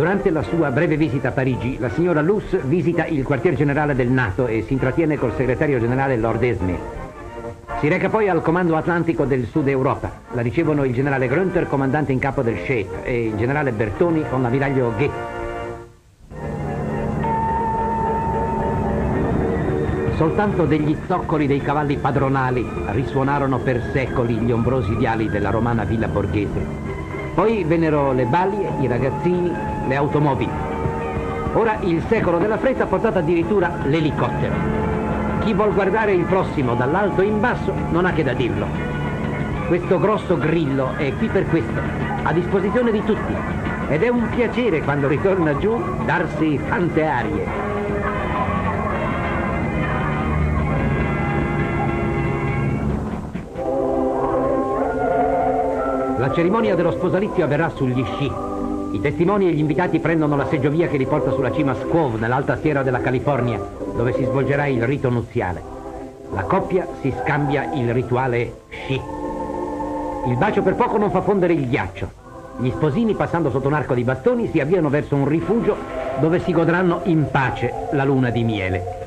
Durante la sua breve visita a Parigi, la signora Luce visita il quartier generale del NATO e si intrattiene col segretario generale Lord Esme. Si reca poi al comando atlantico del Sud Europa. La ricevono il generale Grünter, comandante in capo del Shape, e il generale Bertoni con l'ammiraglio Ghe. Soltanto degli zoccoli dei cavalli padronali risuonarono per secoli gli ombrosi viali della romana villa borghese. Poi vennero le balie, i ragazzini, le automobili. Ora il secolo della fretta ha portato addirittura l'elicottero. Chi vuol guardare il prossimo dall'alto in basso non ha che da dirlo. Questo grosso grillo è qui per questo, a disposizione di tutti. Ed è un piacere quando ritorna giù darsi tante arie. La cerimonia dello sposalizio avverrà sugli sci. I testimoni e gli invitati prendono la seggiovia che li porta sulla cima Squaw, nell'alta sierra della California, dove si svolgerà il rito nuziale. La coppia si scambia il rituale sci. Il bacio per poco non fa fondere il ghiaccio. Gli sposini, passando sotto un arco di bastoni, si avviano verso un rifugio dove si godranno in pace la luna di miele.